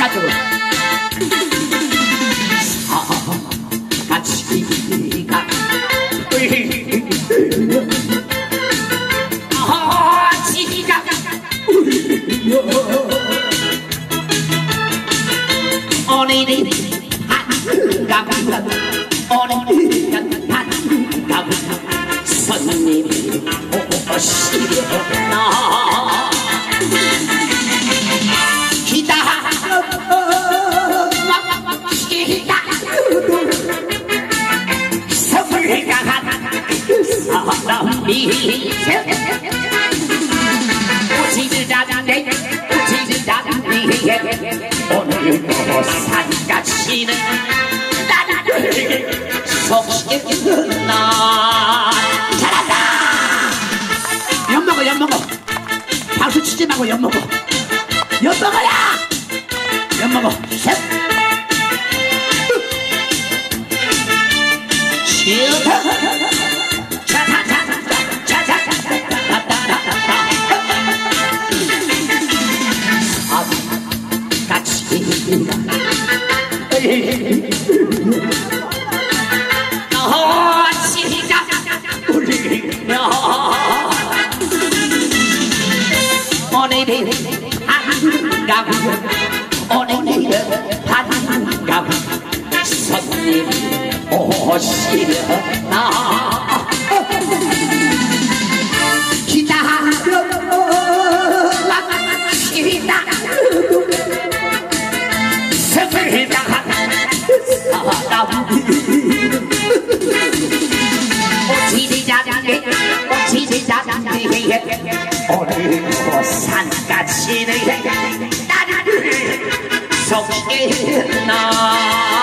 가지고 같이 가 지가 오늘은 한가가 오늘은 한가가 손님이 오시려나 기다려 선물가 사람이 오지를 않네 오지를 않네 오늘도 산가시는 나를 속시는 나 잘한다 엿먹어 엿먹어 박수 치지 말고 엿먹어 엿먹어야 엿먹어 셋 치우다 오늘은 한가구 오늘은 한가구 손님이 오시려나 기다려 오늘도 산가시는 나를 속이나